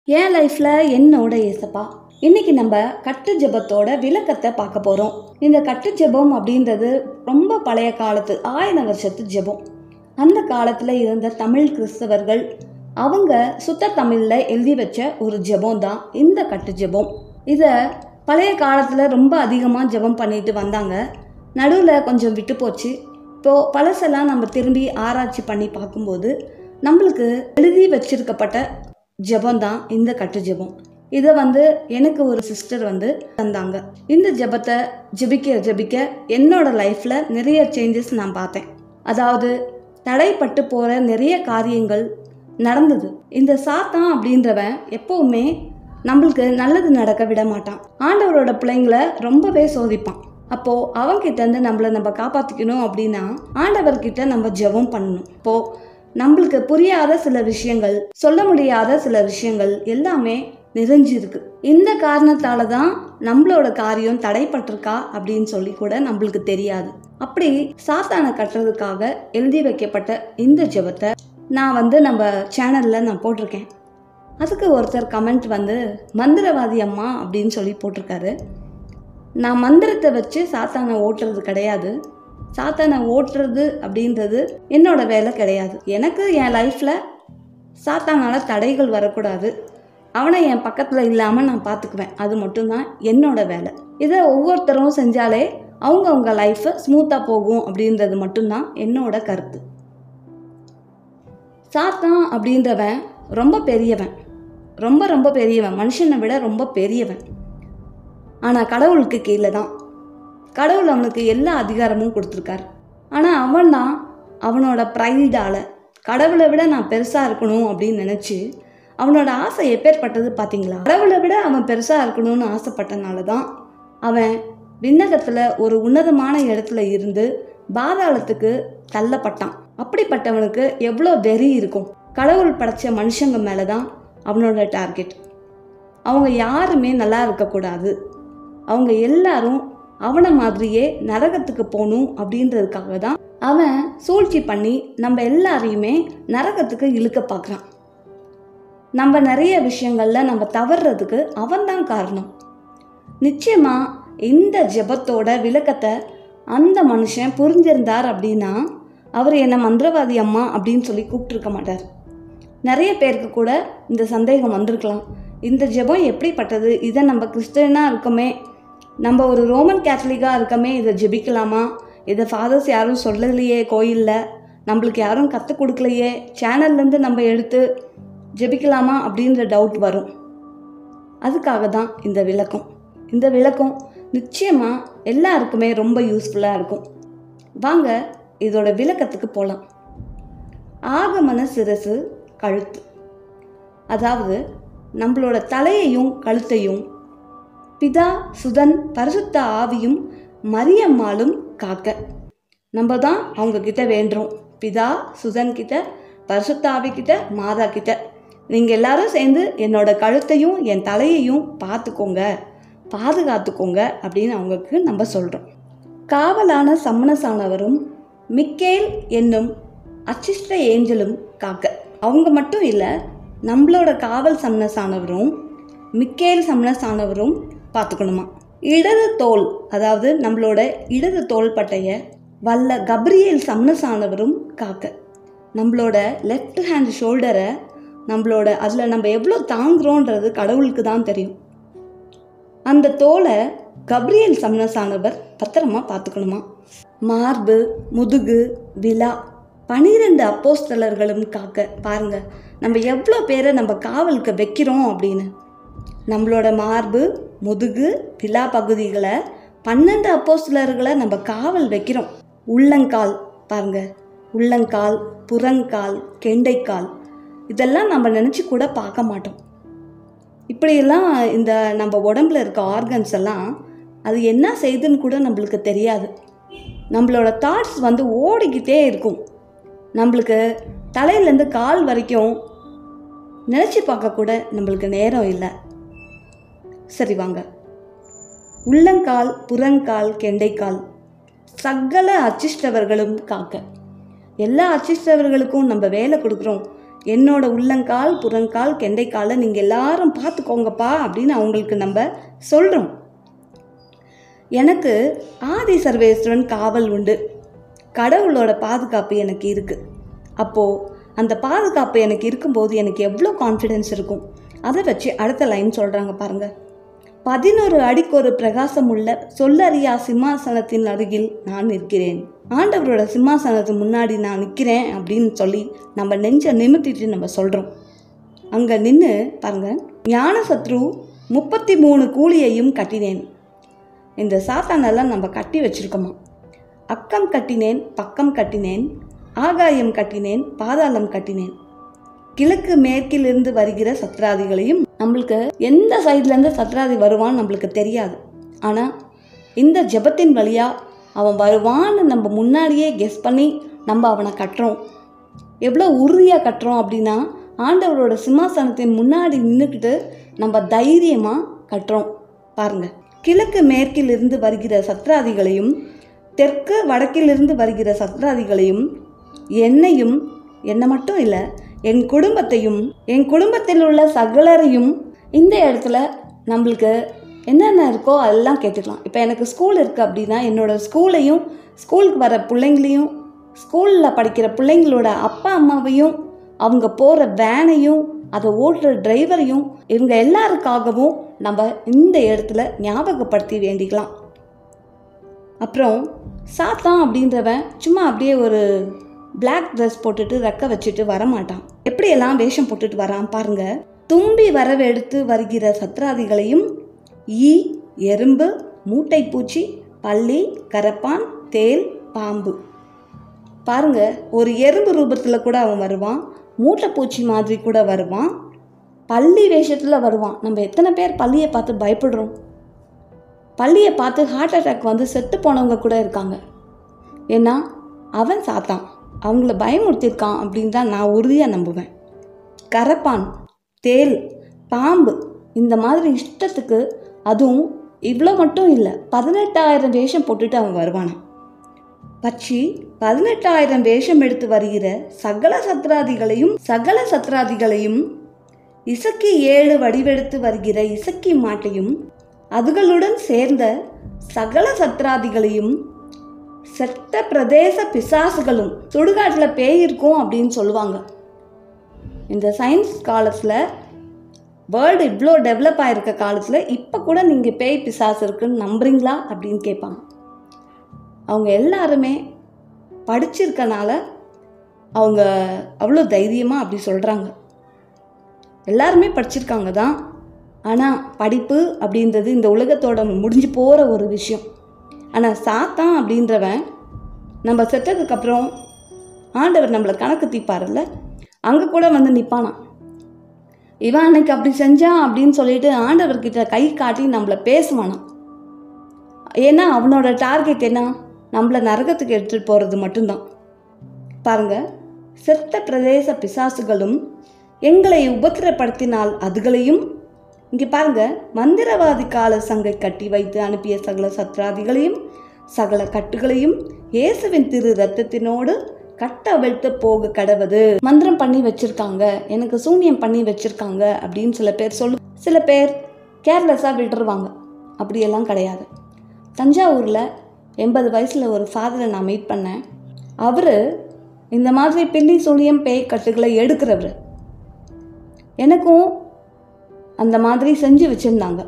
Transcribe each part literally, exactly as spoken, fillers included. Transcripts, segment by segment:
என் லைஃப்பில் என்னோட ஏசப்பா இன்றைக்கி நம்ம கட்டு ஜெபத்தோட விளக்கத்தை பார்க்க போகிறோம். இந்த கட்டு ஜெபம் அப்படின்றது ரொம்ப பழைய காலத்து ஆயிரம் வருஷத்து ஜெபம். அந்த காலத்தில் இருந்த தமிழ் கிறிஸ்தவர்கள் அவங்க சுத்த தமிழில் எழுதி வச்ச ஒரு ஜெபம் தான் இந்த கட்டு ஜெபம். இதை பழைய காலத்தில் ரொம்ப அதிகமாக ஜெபம் பண்ணிட்டு வந்தாங்க. நடுவில் கொஞ்சம் விட்டு போச்சு. இப்போது பழசெல்லாம் நம்ம திரும்பி ஆராய்ச்சி பண்ணி பார்க்கும்போது நம்மளுக்கு எழுதி வச்சிருக்கப்பட்ட ஜெபம் தான் இந்த கட்டு ஜெபம். இதை வந்து எனக்கு ஒரு சிஸ்டர் வந்து தந்தாங்க. இந்த ஜெபத்தை ஜெபிக்க ஜெபிக்க என்னோட லைஃப்பில் நிறைய சேஞ்சஸ் நான் பார்த்தேன். அதாவது தடைப்பட்டு போகிற நிறைய காரியங்கள் நடந்தது. இந்த சாத்தான் அப்படின்றவன் எப்போவுமே நம்மளுக்கு நல்லது நடக்க விட மாட்டான். ஆண்டவரோட பிள்ளைங்களை ரொம்பவே சோதிப்பான். அப்போது அவங்கிட்டேருந்து நம்மளை நம்ம காப்பாற்றிக்கணும் அப்படின்னா ஆண்டவர்கிட்ட நம்ம ஜெபம் பண்ணணும். இப்போது நம்மளுக்கு புரியாத சில விஷயங்கள், சொல்ல முடியாத சில விஷயங்கள் எல்லாமே நிறைஞ்சிருக்கு. இந்த காரணத்தால தான் நம்மளோட காரியம் தடைப்பட்டிருக்கா அப்படின்னு சொல்லி கூட நம்மளுக்கு தெரியாது. அப்படி சாத்தானை கட்டுறதுக்காக எழுதி வைக்கப்பட்ட இந்த ஜெபத்தை நான் வந்து நம்ம சேனலில் நான் போட்டிருக்கேன். அதுக்கு ஒருத்தர் கமெண்ட் வந்து மந்திரவாதி அம்மா அப்படின்னு சொல்லி போட்டிருக்காரு. நான் மந்திரத்தை வச்சு சாத்தானை ஓட்டுறது கிடையாது. சாத்தானை ஓட்டுறது அப்படின்றது என்னோட வேலை கிடையாது. எனக்கு என் லைஃப்பில் சாத்தானால் தடைகள் வரக்கூடாது. அவனை என் பக்கத்தில் இல்லாமல் நான் பார்த்துக்குவேன். அது மட்டும்தான் என்னோட வேலை. இதை ஒவ்வொருத்தரும் செஞ்சாலே அவங்கவுங்க லைஃப்பை ஸ்மூத்தாக போகும் அப்படின்றது மட்டும்தான் என்னோட கருத்து. சாத்தான் அப்படின்றவன் ரொம்ப பெரியவன், ரொம்ப ரொம்ப பெரியவன், மனுஷனை விட ரொம்ப பெரியவன். ஆனால் கடவுளுக்கு கீழே தான். கடவுள் அவனுக்கு எல்லா அதிகாரமும் கொடுத்துருக்காரு. ஆனால் அவன் தான் அவனோட ப்ரைடால் கடவுளை விட நான் பெருசாக இருக்கணும் அப்படின்னு நினச்சி அவனோட ஆசை எப்பேற்பட்டது பார்த்தீங்களா? கடவுளை விட அவன் பெருசாக இருக்கணும்னு ஆசைப்பட்டனால தான் அவன் விண்ணகத்தில் ஒரு உன்னதமான இடத்துல இருந்து பாதாளத்துக்கு தள்ளப்பட்டான். அப்படிப்பட்டவனுக்கு எவ்வளோ வெறி இருக்கும். கடவுள் படைச்ச மனுஷங்க மேலே தான் அவனோட டார்கெட். அவங்க யாருமே நல்லா இருக்கக்கூடாது. அவங்க எல்லாரும் அவனை மாதிரியே நரகத்துக்கு போகணும் அப்படின்றதுக்காக தான் அவன் சூழ்ச்சி பண்ணி நம்ம எல்லாரையுமே நரகத்துக்கு இழுக்க பார்க்குறான். நம்ம நிறைய விஷயங்களில் நம்ம தவறுறதுக்கு அவன்தான் காரணம். நிச்சயமாக இந்த ஜெபத்தோட விளக்கத்தை அந்த மனுஷன் புரிஞ்சிருந்தார் அப்படின்னா அவர் என்னை மந்திரவாதி அம்மா அப்படின்னு சொல்லி கூப்பிட்டுருக்க மாட்டார். நிறைய பேருக்கு கூட இந்த சந்தேகம் வந்திருக்கலாம். இந்த ஜெபம் எப்படிப்பட்டது? இதை நம்ம கிறிஸ்டியனாக இருக்கோமே, நம்ம ஒரு ரோமன் கேத்தலிக்காக இருக்கமே, இதை ஜெபிக்கலாமா? இதை ஃபாதர்ஸ் யாரும் சொல்லலையே, கோயிலில் நம்மளுக்கு யாரும் கற்றுக் கொடுக்கலையே, சேனல்லேருந்து நம்ம எடுத்து ஜெபிக்கலாமா அப்படின்ற டவுட் வரும். அதுக்காக தான் இந்த விளக்கம். இந்த விளக்கம் நிச்சயமாக எல்லாருக்குமே ரொம்ப யூஸ்ஃபுல்லாக இருக்கும். வாங்க இதோட விளக்கத்துக்கு போகலாம். ஆகமன சிரசு கழுத்து, அதாவது நம்மளோட தலையையும் கழுத்தையும் பிதா சுதன் பரிசுத்த ஆவியும் மரியம்மாளும் காக்க நம்ம தான் அவங்க கிட்ட வேண்டுறோம். பிதா சுதன் கிட்ட, பரிசுத்த ஆவி கிட்ட, மாதா கிட்ட, நீங்கள் எல்லாரும் சேர்ந்து என்னோட கழுத்தையும் என் தலையையும் பார்த்துக்கோங்க, பாதுகாத்துக்கோங்க அப்படின்னு அவங்களுக்கு நம்ம சொல்கிறோம். காவலான சம்மனசானவரும் மிக்கேல் என்னும் அச்சிஷ்ட ஏஞ்சலும் காக்க. அவங்க மட்டும் இல்லை, நம்மளோட காவல் சம்மனசானவரும் மிக்கேல் சம்மனசானவரும் பார்த்துக்கணுமா. இடது தோல், அதாவது நம்மளோட இடது தோல் பட்டைய வல்ல கப்ரியேல் சம்மனசானவரும் காக்க. நம்மளோட லெஃப்ட் ஹேண்ட் ஷோல்டரை நம்மளோட அதில் நம்ம எவ்வளோ தாங்குறோன்றது கடவுளுக்கு தான் தெரியும். அந்த தோலை கப்ரியேல் சம்மனசானவர் பத்திரமா பார்த்துக்கணுமா. மார்பு, முதுகு, விலா பனிரெண்டு அப்போஸ்தலர்களும் காக்க. பாருங்க நம்ம எவ்வளோ பேரை நம்ம காவலுக்கு வைக்கிறோம் அப்படின்னு. நம்மளோட மார்பு, முதுகு, விலா பகுதிகளை பன்னெண்டு அப்போஸ்தலர்களை நம்ம காவல் வைக்கிறோம். உள்ளங்கால் பாருங்க, உள்ளங்கால், புறங்கால், கெண்டைக்கால், இதெல்லாம் நம்ம நினச்சி கூட பார்க்க மாட்டோம். இப்படியெல்லாம் இந்த நம்ம உடம்புல இருக்க ஆர்கன்ஸ் எல்லாம் அது என்ன செய்யுதுன்னு கூட நம்மளுக்கு தெரியாது. நம்மளோட தாட்ஸ் வந்து ஓடிக்கிட்டே இருக்கும். நம்மளுக்கு தலையிலேருந்து கால் வரைக்கும் நினச்சி பார்க்க கூட நம்மளுக்கு நேரம் இல்லை. சரி வாங்க, உள்ளங்கால், புறங்கால், கெண்டைக்கால் சகல அச்சிஷ்டவர்களும் காக்க. எல்லா அச்சிஷ்டவர்களுக்கும் நம்ம வேலை கொடுக்குறோம். என்னோட உள்ளங்கால் புறங்கால் கெண்டைக்காலை நீங்கள் எல்லாரும் பார்த்துக்கோங்கப்பா அப்படின்னு அவங்களுக்கு நம்ம சொல்கிறோம். எனக்கு ஆதி சர்வேஸ்வரன் காவல் உண்டு, கடவுளோட பாதுகாப்பு எனக்கு இருக்குது. அப்போது அந்த பாதுகாப்பு எனக்கு இருக்கும்போது எனக்கு எவ்வளோ கான்ஃபிடென்ஸ் இருக்கும். அதை வச்சு அடுத்த லைன் சொல்கிறாங்க பாருங்கள். பதினொரு அடிக்கு ஒரு பிரகாசம் உள்ள சொல்லறியா சிம்மாசனத்தின் அருகில் நான் நிற்கிறேன். ஆண்டவரோட சிம்மாசனத்துக்கு முன்னாடி நான் நிற்கிறேன் அப்படின்னு சொல்லி நம்ம நெஞ்சை நிமித்திட்டு நம்ம சொல்கிறோம். அங்கே நின்று பாருங்கள், ஞான சத்ரு முப்பத்தி மூணு கூலியையும் கட்டினேன். இந்த சாத்தானெல்லாம் நம்ம கட்டி வச்சுருக்கோமா? அக்கம் கட்டினேன், பக்கம் கட்டினேன், ஆகாயம் கட்டினேன், பாதாளம் கட்டினேன். கிழக்கு மேற்கிலிருந்து வருகிற சத்ராதிகளையும், நம்மளுக்கு எந்த சைட்லேருந்து சத்ராதி வருவான்னு நம்மளுக்கு தெரியாது. ஆனால் இந்த ஜெபத்தின் வழியாக அவன் வருவான்னு நம்ம முன்னாடியே கெஸ் பண்ணி நம்ம அவனை கட்டுறோம். எவ்வளோ உறுதியாக கட்டுறோம் அப்படின்னா, ஆண்டவரோட சிம்மாசனத்தின் முன்னாடி நின்றுக்கிட்டு நம்ம தைரியமாக கட்டுறோம். பாருங்கள், கிழக்கு மேற்கிலிருந்து வருகிற சத்ராதிகளையும் தெற்கு வடக்கிலிருந்து வருகிற சத்ராதிகளையும் என்னையும், என்னை மட்டும் இல்லை என் குடும்பத்தையும் என் குடும்பத்தில் உள்ள சகலரையும், இந்த இடத்துல நம்மளுக்கு என்னென்ன இருக்கோ அதெல்லாம் கேட்டுக்கலாம். இப்போ எனக்கு ஸ்கூல் இருக்குது அப்படின்னா என்னோடய ஸ்கூலையும் ஸ்கூலுக்கு வர பிள்ளைங்களையும் ஸ்கூலில் படிக்கிற பிள்ளைங்களோட அப்பா அம்மாவையும் அவங்க போகிற வேனையும் அதை ஓட்டுற டிரைவரையும் இவங்க எல்லாருக்காகவும் நம்ம இந்த இடத்துல ஞாபகப்படுத்தி வேண்டிக்கலாம். அப்புறம் சாத்தான் அப்படின்றவன் சும்மா அப்படியே ஒரு பிளாக் ட்ரெஸ் போட்டுட்டு ரெக்க வச்சுட்டு வரமாட்டான். எப்படியெல்லாம் வேஷம் போட்டுட்டு வரான் பாருங்க. தும்பி வரவெடுத்து வருகிற சத்ராதிகளையும், ஈ, எறும்பு, மூட்டைப்பூச்சி, பல்லி, கரப்பான், தேல், பாம்பு. பாருங்க, ஒரு எறும்பு ரூபத்தில் கூட அவன் வருவான், மூட்டைப்பூச்சி மாதிரி கூட வருவான், பல்லி வேஷத்தில் வருவான். நம்ம எத்தனை பேர் பல்லியை பார்த்து பயப்படுறோம்? பல்லியை பார்த்து ஹார்ட் அட்டாக் வந்து செத்து போனவங்க கூட இருக்காங்க. ஏன்னா அவன் சாத்தான், அவங்கள பயமுறுத்தியிருக்கான் அப்படின்னு தான் நான் உறுதியாக நம்புவேன். கரப்பான், தேல், பாம்பு, இந்த மாதிரி இஷ்டத்துக்கு, அதுவும் இவ்வளோ மட்டும் இல்லை, பதினெட்டாயிரம் வேஷம் போட்டுட்டு அவன் வருவானான். பச்சி பதினெட்டாயிரம் வேஷம் எடுத்து வருகிற சகல சத்ராதிகளையும் சகல சத்ராதிகளையும் இசக்கி ஏழு வடிவெடுத்து வருகிற இசக்கி மாட்டையும் அதுகளுடன் சேர்ந்த சகல சத்ராதிகளையும் செத்த பிரதேச பிசாசுகளும். சுடுகாட்டில் பேய் இருக்கும் அப்படின்னு சொல்லுவாங்க. இந்த சயின்ஸ் காலத்தில், வேர்ல்டு இவ்வளோ டெவலப் ஆகிருக்க காலத்தில் இப்போ கூட நீங்கள் பேய் பிசாசு இருக்குன்னு நம்புறீங்களா அப்படின்னு கேட்பாங்க. அவங்க எல்லாருமே படிச்சிருக்கனால அவங்க அவ்வளோ தைரியமாக அப்படி சொல்கிறாங்க. எல்லாருமே படிச்சிருக்காங்க தான். ஆனால் படிப்பு அப்படின்றது இந்த உலகத்தோட முடிஞ்சு போகிற ஒரு விஷயம். ஆனால் சாத்தான் அப்படின்றவன் நம்ம செத்ததுக்கப்புறம் ஆண்டவர் நம்மளை கணக்கு தீப்பார்ல, அங்கே கூட வந்து நிற்பானான். இவன் அன்னைக்கு அப்படி செஞ்சான் அப்படின்னு சொல்லிட்டு ஆண்டவர்கிட்ட கை காட்டி நம்மளை பேசுவானான். ஏன்னா அவனோட டார்கெட் என்ன? நம்மளை நரகத்துக்கு எடுத்துகிட்டு போகிறது மட்டும்தான். பாருங்க, செத்த பிரதேச பிசாசுகளும் எங்களை உபத்திரப்படுத்தினால் அதுகளையும், இங்கே பாருங்க, மந்திரவாதி கால சங்கை கட்டி வைத்து அனுப்பிய சகல சத்ராதிகளையும் சகல கட்டுகளையும் இயேசுவின் திரு ரத்தத்தினோடு கட்ட அவிழ்த்து போக கடவது. மந்திரம் பண்ணி வச்சிருக்காங்க, எனக்கு சூன்யம் பண்ணி வச்சிருக்காங்க அப்படின்னு சில பேர் சொல்லு சில பேர் கேர்லெஸ்ஸாக விட்டுருவாங்க. அப்படியெல்லாம் கிடையாது. தஞ்சாவூரில் எண்பது வயசில் ஒரு ஃபாதரை நான் மீட் பண்ணேன். அவர் இந்த மாதிரி பில்லி சூனியம் பேய் கட்டுகளை எடுக்கிறவர். எனக்கும் அந்த மாதிரி செஞ்சு வச்சுருந்தாங்க.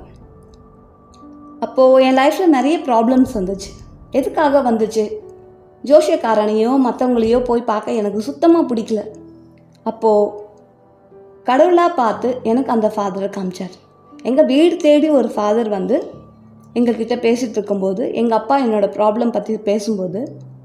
அப்போது என் லைஃப்பில் நிறைய ப்ராப்ளம்ஸ் வந்துச்சு. எதுக்காக வந்துச்சு? ஜோசியக்காரனையோ மற்றவங்களையோ போய் பார்க்க எனக்கு சுத்தமாக பிடிக்கல. அப்போது கடவுளாக பார்த்து எனக்கு அந்த ஃபாதரை காமிச்சார். எங்கள் வீடு தேடி ஒரு ஃபாதர் வந்து எங்கள்கிட்ட பேசிகிட்டு இருக்கும்போது, எங்கள் அப்பா என்னோடய ப்ராப்ளம் பற்றி பேசும்போது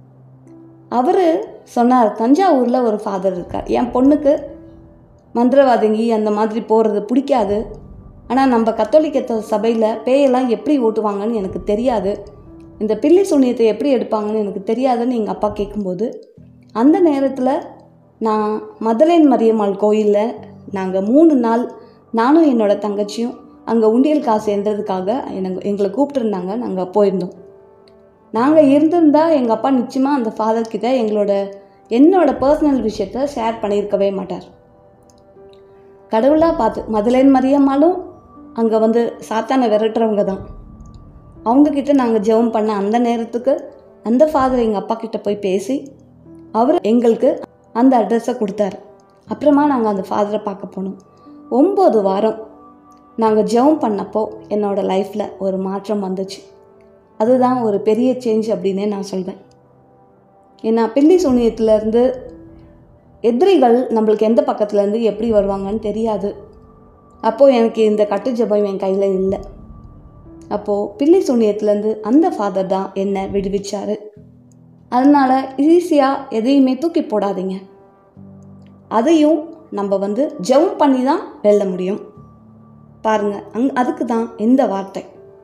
அவர் சொன்னார், தஞ்சாவூரில் ஒரு ஃபாதர் இருக்கார். என் பொண்ணுக்கு மந்திரவாதிங்கி அந்த மாதிரி போகிறது பிடிக்காது. ஆனால் நம்ம கத்தோலிக்க சபையில் பேயெல்லாம் எப்படி ஓட்டுவாங்கன்னு எனக்கு தெரியாது, இந்த பில்லி சூனியத்தை எப்படி எடுப்பாங்கன்னு எனக்கு தெரியாதுன்னு எங்கள் அப்பா கேட்கும்போது, அந்த நேரத்தில் நான் மதலேன் மரியம்மாள் கோயிலில் நாங்கள் மூணு நாள் நானும் என்னோடய தங்கச்சியும் அங்கே உண்டியல் காசு என்றதுக்காக எனக்கு எங்களை கூப்பிட்டுருந்தாங்க. நாங்கள் போயிருந்தோம். நாங்கள் இருந்திருந்தால் எங்கள் அப்பா நிச்சயமாக அந்த ஃபாதர்கிட்ட எங்களோட என்னோடய பர்சனல் விஷயத்தை ஷேர் பண்ணியிருக்கவே மாட்டார். கடவுளாக பார்த்து மதலேன் மரியம்மாளும் அங்கே வந்து சாத்தானை விரட்டுறவங்க தான். அவங்கக்கிட்ட நாங்கள் ஜெபம் பண்ண அந்த நேரத்துக்கு அந்த ஃபாதர் எங்கள் அப்பா கிட்ட போய் பேசி அவர் எங்களுக்கு அந்த அட்ரஸை கொடுத்தாரு. அப்புறமா நாங்கள் அந்த ஃபாதரை பார்க்க போனோம். ஒம்பது வாரம் நாங்கள் ஜெபம் பண்ணப்போ என்னோடய லைஃப்பில் ஒரு மாற்றம் வந்துச்சு. அதுதான் ஒரு பெரிய சேஞ்ச் அப்படின்னே நான் சொல்வேன். ஏன்னா பில்லி சூனியத்துலேருந்து எதிரிகள் நம்மளுக்கு எந்த பக்கத்துலேருந்து எப்படி வருவாங்கன்னு தெரியாது. அப்போது எனக்கு இந்த கட்டு ஜெபம் என் கையில் இல்லை. அப்போது பில்லி சூனியத்துலேருந்து அந்த ஃபாதர் தான் என்னை விடுவிச்சார். அதனால் ஈஸியாக எதையுமே தூக்கி போடாதீங்க. அதையும் நம்ம வந்து ஜெபம் பண்ணி தான் வெல்ல முடியும். பாருங்கள், அங் அதுக்கு தான் இந்த வார்த்தை,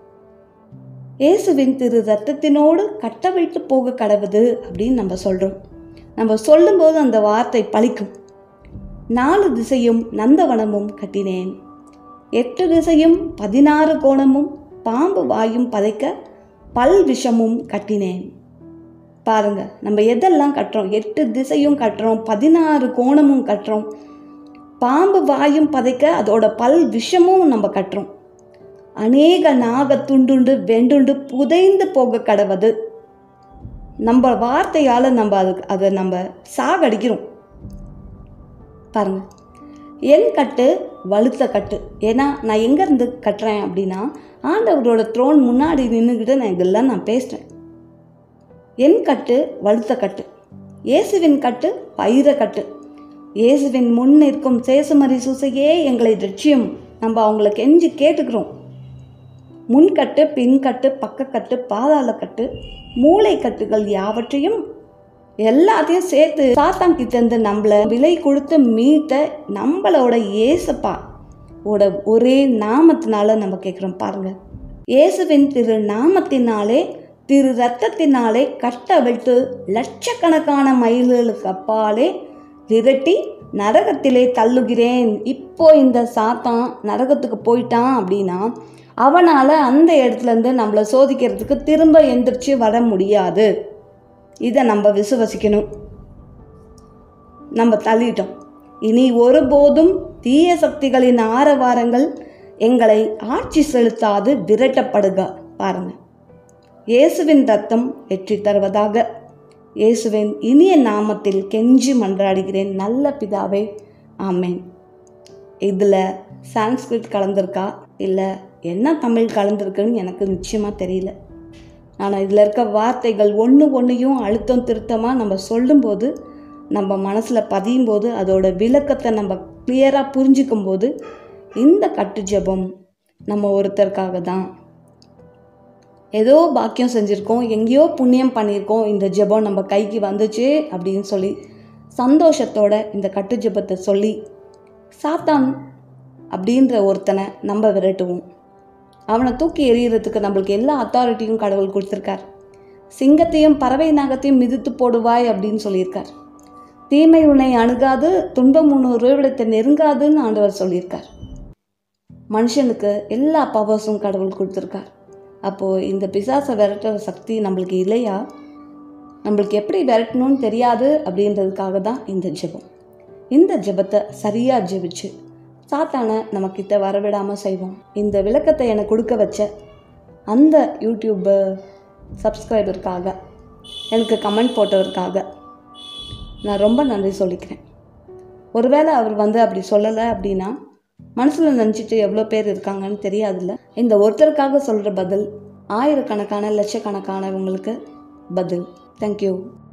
இயேசுவின் திரு ரத்தத்தினோடு கட்ட வைத்து போக கடவுது அப்படின்னு நம்ம சொல்கிறோம். நம்ம சொல்லும்போது அந்த வார்த்தை பலிக்கும். நாலு திசையும் நந்தவனமும் கட்டினேன், எட்டு திசையும் பதினாறு கோணமும் பாம்பு வாயும் பதைக்க பல் விஷமும் கட்டினேன். பாருங்க, நம்ம எதெல்லாம் கட்டுறோம்? எட்டு திசையும் கட்டுறோம், பதினாறு கோணமும் கட்டுறோம், பாம்பு வாயும் பதைக்க அதோட பல் விஷமும் நம்ம கட்டுறோம். அநேக நாக துண்டுண்டு வெண்டுண்டு புதைந்து போக கடவுது. நம்ம வார்த்தையால் நம்ம அதுக்கு அதை நம்ம சாகடிக்கிறோம். பாருங்க, என் கட்டு வலுத்த கட்டு. ஏன்னா நான் எங்கேருந்து கட்டுறேன் அப்படின்னா, ஆண்டவரோட த்ரோன் முன்னாடி நின்றுக்கிட்டு நான் இதெல்லாம் நான் பேசுகிறேன். என் கட்டு வலுத்த கட்டு, இயேசுவின் கட்டு வைர கட்டு. இயேசுவின் முன் நிற்கும் சேசுமரி சூசையே எங்களை லட்சியம். நம்ம அவங்கள கெஞ்சி கேட்டுக்கிறோம். முன்கட்டு, பின்கட்டு, பக்கக்கட்டு, பாதாள கட்டு, மூளை கட்டுகள் யாவற்றையும் எல்லாத்தையும் சேர்த்து சாத்தான் கிட்டேருந்து நம்மளை விலை கொடுத்து மீட்ட நம்மளோட ஏசப்பா ஓட ஒரே நாமத்தினால நம்ம கேட்குறோம். பாருங்க, இயேசுவின் திரு நாமத்தினாலே திரு ரத்தத்தினாலே கட்டவிழ்த்து லட்சக்கணக்கான மைல்களுக்கு அப்பாலே விரட்டி நரகத்திலே தள்ளுகிறேன். இப்போ இந்த சாத்தான் நரகத்துக்கு போயிட்டான் அப்படின்னா அவனால் அந்த இடத்துலேருந்து நம்மளை சோதிக்கிறதுக்கு திரும்ப எந்திரிச்சு வர முடியாது. இதை நம்ம விசுவசிக்கணும். நம்ம தள்ளிட்டோம். இனி ஒருபோதும் தீய சக்திகளின் ஆரவாரங்கள் எங்களை ஆட்சி செலுத்தாது விரட்டப்படுக. பாருங்க, இயேசுவின் ரத்தம் வெற்றி தருவதாக. இயேசுவின் இனிய நாமத்தில் கெஞ்சி மன்றாடுகிறேன் நல்ல பிதாவே, ஆமேன். இதில் சான்ஸ்கிரிட் கலந்துருக்கா இல்லை என்ன தமிழ் கலந்துருக்குன்னு எனக்கு நிச்சயமாக தெரியல. ஆனால் இதில் இருக்க வார்த்தைகள் ஒன்று ஒன்றையும் அழுத்தம் திருத்தமாக நம்ம சொல்லும்போது, நம்ம மனசில் பதியும் போது, அதோட விளக்கத்தை நம்ம கிளியராக புரிஞ்சிக்கும் போது, இந்த கட்டு ஜெபம் நம்ம ஒருத்தருக்காக தான். ஏதோ பாக்கியம் செஞ்சுருக்கோம், எங்கேயோ புண்ணியம் பண்ணியிருக்கோம், இந்த ஜெபம் நம்ம கைக்கு வந்துச்சு அப்படின்னு சொல்லி சந்தோஷத்தோட இந்த கட்டு ஜெபத்தை சொல்லி சாத்தான் அப்படின்ற ஒருத்தனை நம்ம விரட்டுவோம். அவனை தூக்கி எறிகிறதுக்கு நம்மளுக்கு எல்லா அத்தாரிட்டியும் கடவுள் கொடுத்துருக்கார். சிங்கத்தையும் பறவை நாகத்தையும் மிதித்து போடுவாய் அப்படின்னு சொல்லியிருக்கார். தீமை உன்னை அணுகாது, துன்பம் உன் உறவிடத்தை நெருங்காதுன்னு ஆண்டவர் சொல்லியிருக்கார். மனுஷனுக்கு எல்லா பவர்ஸும் கடவுள் கொடுத்துருக்கார். அப்போது இந்த பிசாசை விரட்டுற சக்தி நம்மளுக்கு இல்லையா? நம்மளுக்கு எப்படி விரட்டணும்னு தெரியாது அப்படின்றதுக்காக தான் இந்த ஜெபம். இந்த ஜெபத்தை சரியாக ஜெபிச்சு சாத்தானை நம்மக்கிட்ட வரவிடாமல் செய்வோம். இந்த விளக்கத்தை எனக்கு கொடுக்க வச்ச அந்த யூடியூப் சப்ஸ்கிரைபருக்காக, எனக்கு கமெண்ட் போட்டவருக்காக நான் ரொம்ப நன்றி சொல்லிக்கிறேன். ஒருவேளை அவர் வந்து அப்படி சொல்லலை அப்படின்னா மனசில் நினச்சிட்டு எவ்வளோ பேர் இருக்காங்கன்னு தெரியாதுல்ல. இந்த ஒருத்தருக்காக சொல்கிற பதில் ஆயிரக்கணக்கான லட்சக்கணக்கானவங்களுக்கு பதில். தேங்க்யூ.